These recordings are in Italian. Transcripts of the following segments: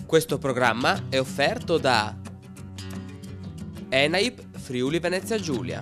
Questo programma è offerto da ENAIP Friuli Venezia Giulia.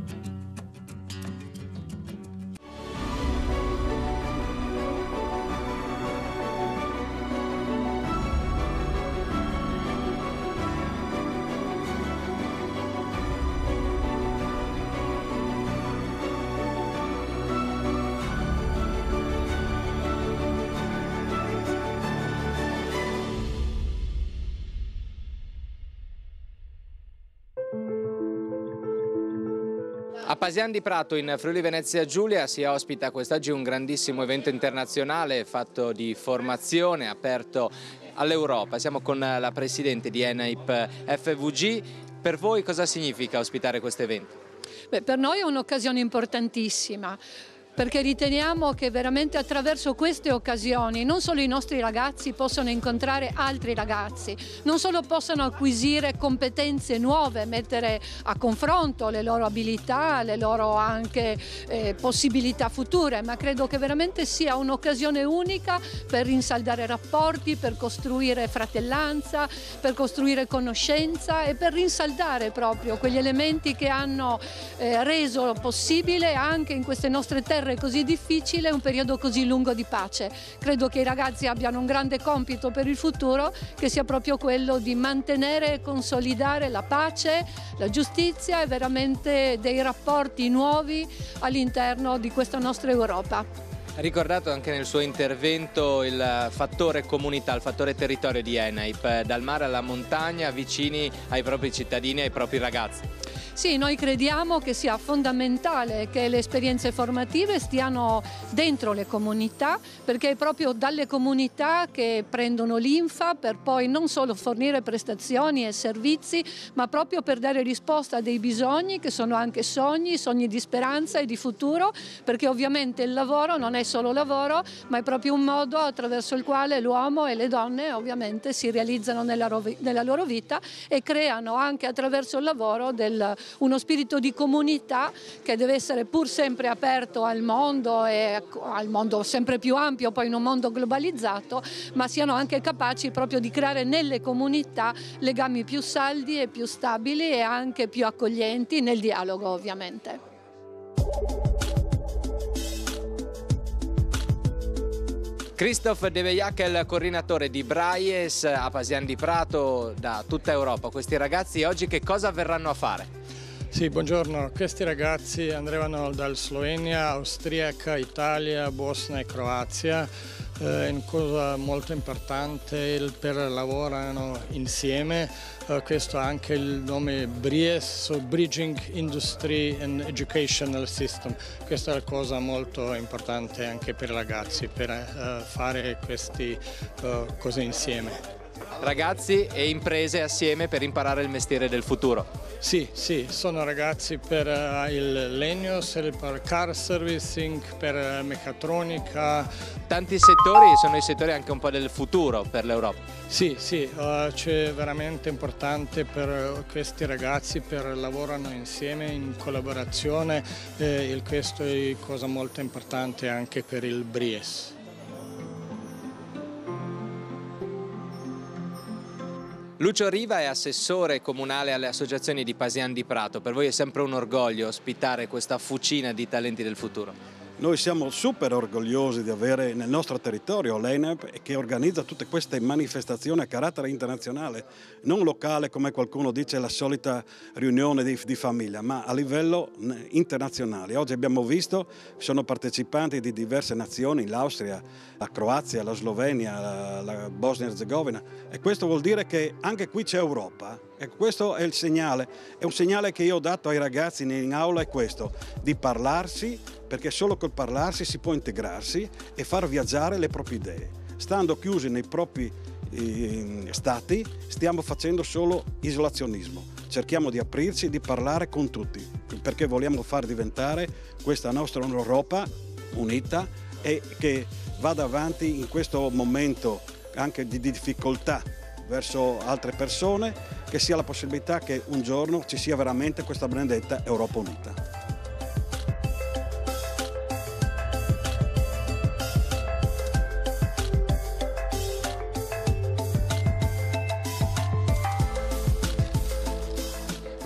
A Pasian di Prato in Friuli Venezia Giulia si ospita quest'oggi un grandissimo evento internazionale fatto di formazione aperto all'Europa. Siamo con la presidente di ENAIP FVG. Per voi cosa significa ospitare questo evento? Per noi è un'occasione importantissima, perché riteniamo che veramente attraverso queste occasioni non solo i nostri ragazzi possono incontrare altri ragazzi, non solo possano acquisire competenze nuove, mettere a confronto le loro abilità, le loro anche possibilità future, ma credo che veramente sia un'occasione unica per rinsaldare rapporti, per costruire fratellanza, per costruire conoscenza e per rinsaldare proprio quegli elementi che hanno reso possibile anche in queste nostre terre così difficile un periodo così lungo di pace. Credo che i ragazzi abbiano un grande compito per il futuro, che sia proprio quello di mantenere e consolidare la pace, la giustizia e veramente dei rapporti nuovi all'interno di questa nostra Europa. Ha ricordato anche nel suo intervento il fattore comunità, il fattore territorio di ENAIP, dal mare alla montagna, vicini ai propri cittadini e ai propri ragazzi. Sì, noi crediamo che sia fondamentale che le esperienze formative stiano dentro le comunità, perché è proprio dalle comunità che prendono l'infa per poi non solo fornire prestazioni e servizi, ma proprio per dare risposta a dei bisogni che sono anche sogni di speranza e di futuro, perché ovviamente il lavoro non è solo lavoro, ma è proprio un modo attraverso il quale l'uomo e le donne ovviamente si realizzano nella loro vita e creano anche attraverso il lavoro uno spirito di comunità che deve essere pur sempre aperto al mondo e al mondo sempre più ampio, poi in un mondo globalizzato, ma siano anche capaci proprio di creare nelle comunità legami più saldi e più stabili e anche più accoglienti nel dialogo ovviamente. Christophe De Veillac è il coordinatore di Breies a Pasian di Prato da tutta Europa. Questi ragazzi oggi che cosa verranno a fare? Sì, buongiorno. Questi ragazzi andranno dal Slovenia, Austriaca, Italia, Bosnia e Croazia. Una cosa molto importante per lavorano insieme. Questo ha anche il nome BRIES, so Bridging Industry and Educational System. Questa è una cosa molto importante anche per i ragazzi, per fare queste cose insieme. Ragazzi e imprese assieme per imparare il mestiere del futuro. Sì, sono ragazzi per il legno, per car servicing, per meccatronica. Tanti settori, sono i settori anche un po' del futuro per l'Europa. Sì, c'è veramente importante per questi ragazzi, per lavorano insieme in collaborazione, questo è cosa molto importante anche per il Bries. Lucio Riva è assessore comunale alle associazioni di Pasian di Prato. Per voi è sempre un orgoglio ospitare questa fucina di talenti del futuro? Noi siamo super orgogliosi di avere nel nostro territorio l'ENAIP che organizza tutte queste manifestazioni a carattere internazionale, non locale come qualcuno dice la solita riunione di famiglia, ma a livello internazionale. Oggi abbiamo visto che sono partecipanti di diverse nazioni, l'Austria, la Croazia, la Slovenia, la Bosnia e Herzegovina, e questo vuol dire che anche qui c'è Europa. E questo è il segnale, è un segnale che io ho dato ai ragazzi in aula, è questo, di parlarsi, perché solo col parlarsi si può integrarsi e far viaggiare le proprie idee. Stando chiusi nei propri stati stiamo facendo solo isolazionismo, cerchiamo di aprirci e di parlare con tutti, perché vogliamo far diventare questa nostra Europa unita e che vada avanti in questo momento anche di difficoltà verso altre persone, che sia la possibilità che un giorno ci sia veramente questa benedetta Europa unita.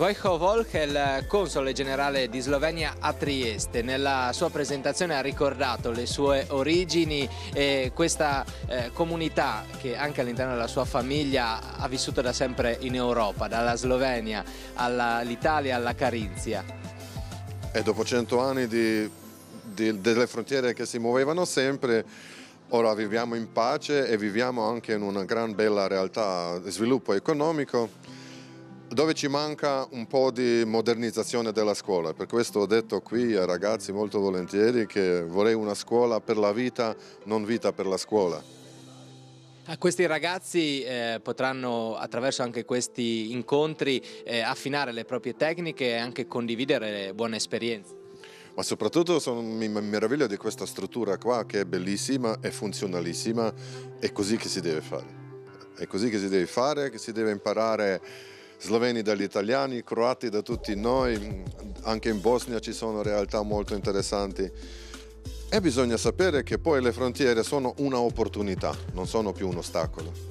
Vojko Volk è il console generale di Slovenia a Trieste. Nella sua presentazione ha ricordato le sue origini e questa comunità che anche all'interno della sua famiglia ha vissuto da sempre in Europa, dalla Slovenia all'Italia alla Carinzia. E dopo 100 anni delle frontiere che si muovevano sempre, ora viviamo in pace e viviamo anche in una gran bella realtà di sviluppo economico, dove ci manca un po' di modernizzazione della scuola. Per questo ho detto qui ai ragazzi molto volentieri che vorrei una scuola per la vita, non vita per la scuola. Questi ragazzi potranno attraverso anche questi incontri affinare le proprie tecniche e anche condividere buone esperienze. Ma soprattutto mi meraviglio di questa struttura qua che è bellissima, è funzionalissima, è così che si deve fare. È così che si deve fare, che si deve imparare sloveni dagli italiani, croati da tutti noi, anche in Bosnia ci sono realtà molto interessanti. E bisogna sapere che poi le frontiere sono un'opportunità, non sono più un ostacolo.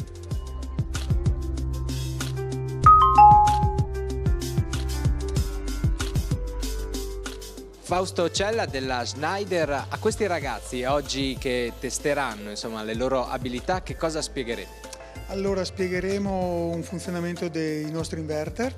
Fausto Cella della Schneider, a questi ragazzi oggi che testeranno le loro abilità, che cosa spiegherete? Allora spiegheremo un funzionamento dei nostri inverter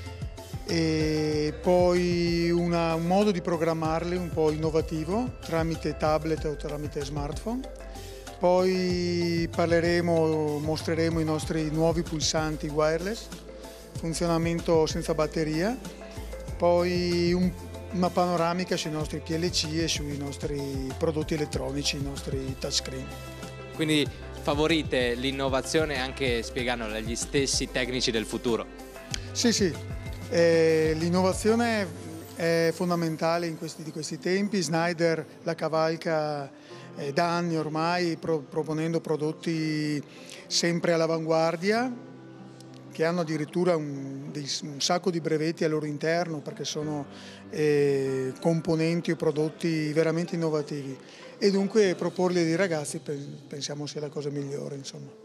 e poi un modo di programmarli un po' innovativo tramite tablet o tramite smartphone. Poi mostreremo i nostri nuovi pulsanti wireless, funzionamento senza batteria, poi una panoramica sui nostri PLC e sui nostri prodotti elettronici, i nostri touchscreen. Quindi favorite l'innovazione anche spiegandolo agli stessi tecnici del futuro? Sì, l'innovazione è fondamentale di questi tempi. Schneider la cavalca da anni ormai proponendo prodotti sempre all'avanguardia, che hanno addirittura un sacco di brevetti al loro interno perché sono componenti o prodotti veramente innovativi e dunque proporli ai ragazzi pensiamo sia la cosa migliore, insomma.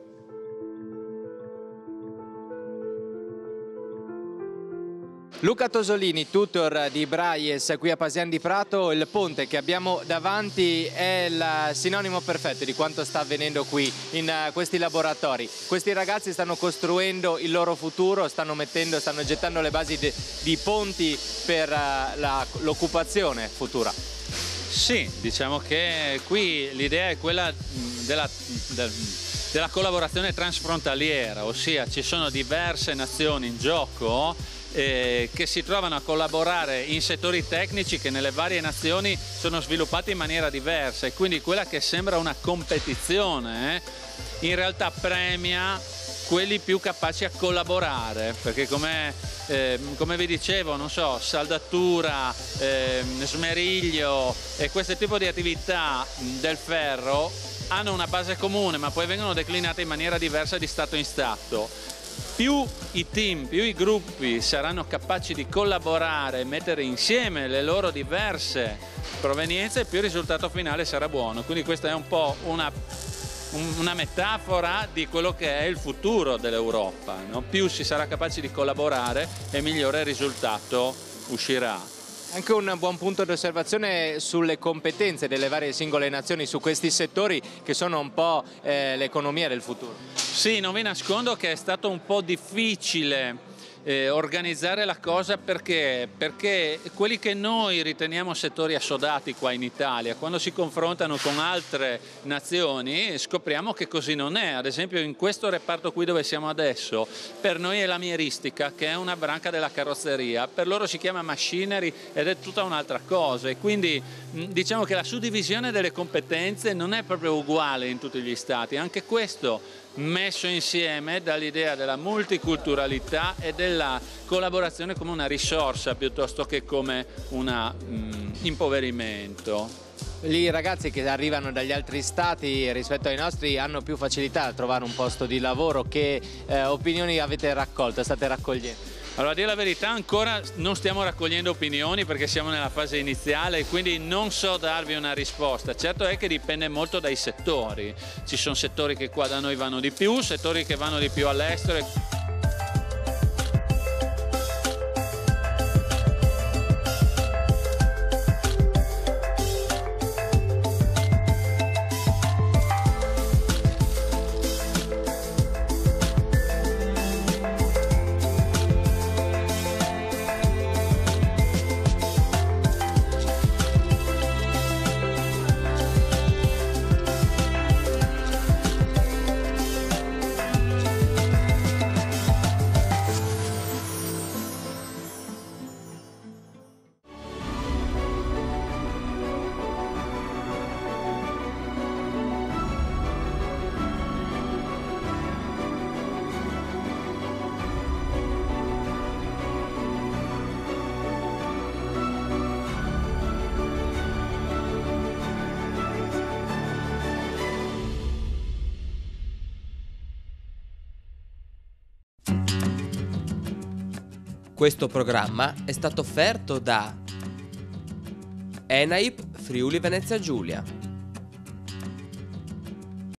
Luca Tosolini, tutor di Braies qui a Pasian di Prato. Il ponte che abbiamo davanti è il sinonimo perfetto di quanto sta avvenendo qui in questi laboratori. Questi ragazzi stanno costruendo il loro futuro, stanno gettando le basi di ponti per l'occupazione futura. Sì, diciamo che qui l'idea è quella della collaborazione transfrontaliera, ossia ci sono diverse nazioni in gioco che si trovano a collaborare in settori tecnici che nelle varie nazioni sono sviluppati in maniera diversa, e quindi quella che sembra una competizione in realtà premia quelli più capaci a collaborare, perché come vi dicevo, non so, saldatura, smeriglio e questo tipo di attività del ferro hanno una base comune ma poi vengono declinate in maniera diversa di stato in stato. Più i team, più i gruppi saranno capaci di collaborare e mettere insieme le loro diverse provenienze, più il risultato finale sarà buono. Quindi questa è un po' una metafora di quello che è il futuro dell'Europa, no? Più si sarà capaci di collaborare e migliore il risultato uscirà. Anche un buon punto di osservazione sulle competenze delle varie singole nazioni su questi settori che sono un po' l'economia del futuro. Sì, non vi nascondo che è stato un po' difficile organizzare la cosa perché quelli che noi riteniamo settori assodati qua in Italia, quando si confrontano con altre nazioni scopriamo che così non è. Ad esempio in questo reparto qui dove siamo adesso, per noi è la mieristica, che è una branca della carrozzeria, per loro si chiama machinery ed è tutta un'altra cosa, e quindi diciamo che la suddivisione delle competenze non è proprio uguale in tutti gli stati. Anche questo messo insieme dall'idea della multiculturalità e della collaborazione come una risorsa piuttosto che come un impoverimento. I ragazzi che arrivano dagli altri stati rispetto ai nostri hanno più facilità a trovare un posto di lavoro. Che opinioni avete raccolto, state raccogliendo? Allora, a dire la verità, ancora non stiamo raccogliendo opinioni perché siamo nella fase iniziale e quindi non so darvi una risposta. Certo è che dipende molto dai settori. Ci sono settori che qua da noi vanno di più, settori che vanno di più all'estero. Questo programma è stato offerto da ENAIP Friuli Venezia Giulia.